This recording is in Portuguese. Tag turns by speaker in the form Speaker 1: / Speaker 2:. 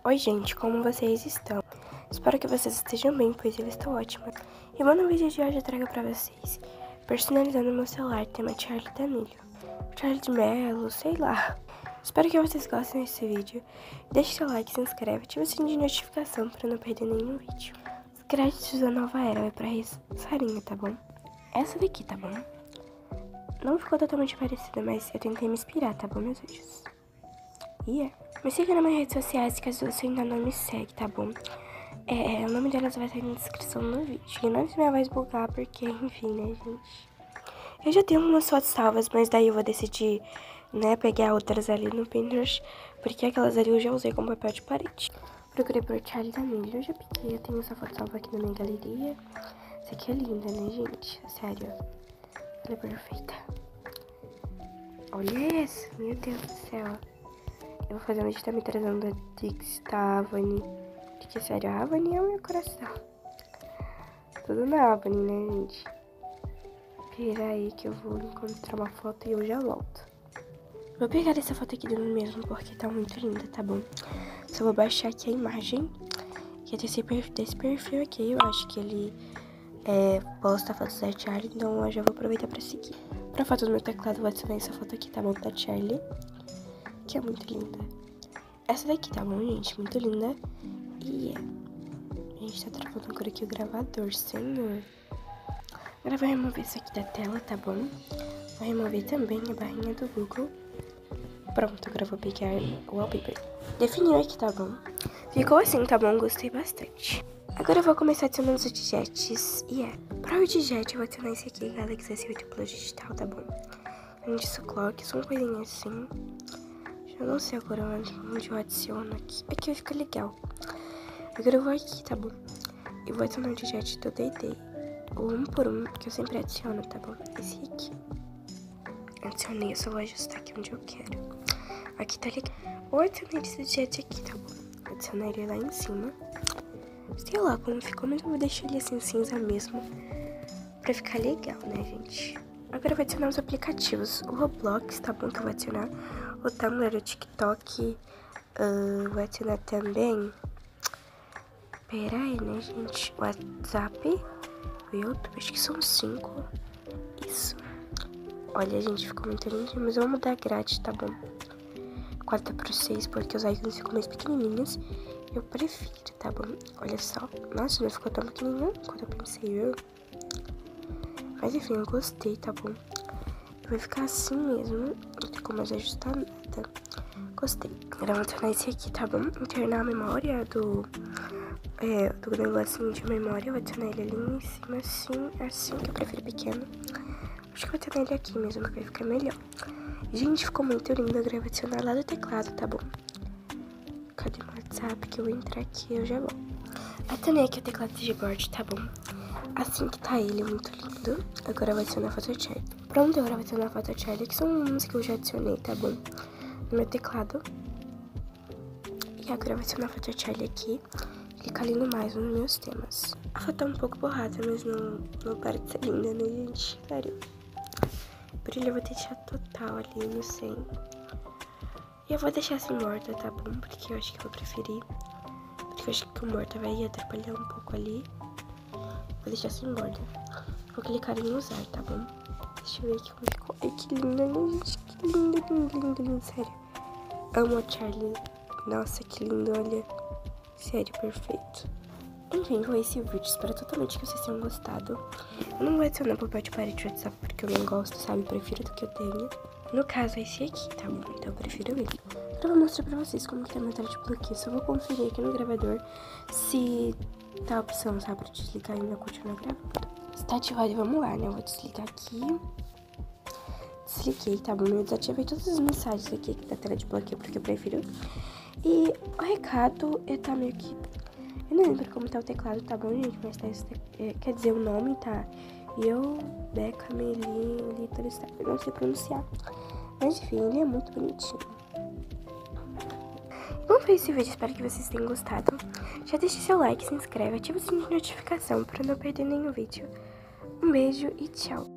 Speaker 1: Oi gente, como vocês estão? Espero que vocês estejam bem, pois eu estou ótima. E no vídeo de hoje eu trago pra vocês personalizando meu celular, tema Charli D'Amelio, Charli de Mello, sei lá. Espero que vocês gostem desse vídeo. Deixe seu like, se inscreve, ative o sininho de notificação pra não perder nenhum vídeo. Os créditos da nova era vai pra Sarinha, tá bom? Essa daqui, tá bom? Não ficou totalmente parecida, mas eu tentei me inspirar, tá bom, meus vídeos? Me siga nas minhas redes sociais, caso você ainda não me segue, tá bom? O nome delas vai estar na descrição do vídeo. E não se minha voz bugar, porque, enfim, né, gente? Eu já tenho umas fotos salvas, mas daí eu vou decidir, né, pegar outras ali no Pinterest, porque aquelas ali eu já usei como papel de parede. Procurei por Charli D'Amelio, eu já piquei, eu tenho essa foto salva aqui na minha galeria. Essa aqui é linda, né, gente? Sério. Ela é perfeita. Olha essa, meu Deus do céu. Eu vou fazer onde tá me trazendo a Dix da Avani. Porque, sério, a Avani é o meu coração. Tudo na Avani, né, gente? Pera aí que eu vou encontrar uma foto e eu já volto. Vou pegar essa foto aqui do mesmo, porque tá muito linda, tá bom? Só vou baixar aqui a imagem, que é desse perfil aqui. Eu acho que ele posta fotos da Charli, então eu já vou aproveitar pra seguir. Pra foto do meu teclado, vou adicionar essa foto aqui, tá bom? Da Charli, que é muito linda. Essa daqui, tá bom, gente? Muito linda. E a gente tá travando agora aqui o gravador, senhor. Agora vou remover isso aqui da tela, tá bom? Vou remover também a barrinha do Google. Pronto, agora vou pegar o wallpaper. Definiu aqui, tá bom? Ficou assim, tá bom? Gostei bastante. Agora eu vou começar adicionando os widgets. Para o widget eu vou adicionar esse aqui, Galaxy S8 Plus Digital, tá bom? Antes clock, só uma coisinha assim. Eu não sei agora onde eu adiciono aqui. Aqui vai ficar legal. Agora eu vou aqui, tá bom? Eu vou adicionar o widget do Day. O um por um, que eu sempre adiciono, tá bom? Esse aqui. Adicionei, eu só vou ajustar aqui onde eu quero. Aqui tá legal. Vou adicionar esse widget aqui, tá bom? Adicionar ele lá em cima. Sei lá como ficou, mas eu vou deixar ele assim cinza mesmo. Pra ficar legal, né, gente? Agora eu vou adicionar os aplicativos. O Roblox, tá bom? Que eu vou adicionar. O Tumblr, o TikTok. Vou adicionar também. Pera aí, né, gente? O WhatsApp. O YouTube, acho que são 5. Isso. Olha, gente, ficou muito lindo. Mas eu vou mudar a grade, tá bom? 4:6, porque os ícones ficam mais pequenininhos. Eu prefiro, tá bom? Olha só. Nossa, não ficou tão pequenininho quanto eu pensei, viu? Mas enfim, eu gostei, tá bom? Vai ficar assim mesmo. Não tem como mais ajustar nada. Gostei. Agora eu vou adicionar esse aqui, tá bom? Internar a memória do negocinho de memória. Eu vou adicionar ele ali em cima, assim, que eu prefiro pequeno. Acho que eu vou adicionar ele aqui mesmo, que vai ficar melhor. Gente, ficou muito lindo. Agora eu vou adicionar lá do teclado, tá bom? Cadê o WhatsApp? Que eu vou entrar aqui, eu já vou. Adicionei aqui o teclado de board, tá bom? Assim que tá ele, muito lindo. Agora eu vou adicionar a foto Charli. Pronto, agora eu vou adicionar a foto Charli, que são umas que eu já adicionei, tá bom? No meu teclado. E agora eu vou adicionar a foto Charli aqui. Fica lindo mais nos meus temas. A foto tá um pouco borrada, mas não para de ser linda, né, gente? Sério. Brilho eu vou deixar total ali no 100. E eu vou deixar assim morta, tá bom? Porque eu acho que eu vou preferir. Porque eu acho que o morta vai atrapalhar um pouco ali. Vou deixar assim morta. Vou clicar em usar, tá bom? Deixa eu ver aqui como ficou. Ai, que linda, né, gente? Que lindo, sério. Amo a Charli. Nossa, que lindo, olha. Sério, perfeito. Enfim, foi esse vídeo. Espero totalmente que vocês tenham gostado. Eu não vou adicionar papel de parede de WhatsApp porque eu não gosto, sabe? Prefiro do que eu tenho. No caso, esse aqui, tá bom? Então eu prefiro ele. Agora eu vou mostrar pra vocês como que tá a minha tela de bloqueio. Só vou conferir aqui no gravador se tá a opção, sabe? Pra desligar e ainda continuar gravando. Se tá ativado, vamos lá, né? Eu vou desligar aqui. Desliguei, tá bom? Eu desativei todas as mensagens aqui da tela de bloqueio porque eu prefiro. E o recado tá meio que... Eu não lembro como tá o teclado, tá bom, gente? Mas tá, quer dizer, o nome tá... Beca, Meli, eu não sei pronunciar. Mas enfim, ele é muito bonitinho. Bom, foi esse vídeo, espero que vocês tenham gostado. Já deixe seu like, se inscreve, ativa o sininho de notificação pra não perder nenhum vídeo. Um beijo e tchau.